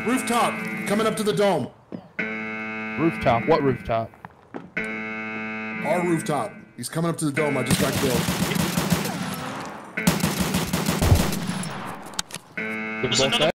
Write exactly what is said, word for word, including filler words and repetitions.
Rooftop, coming up to the dome. Rooftop? What rooftop? Our rooftop. He's coming up to the dome. I just got killed. There's another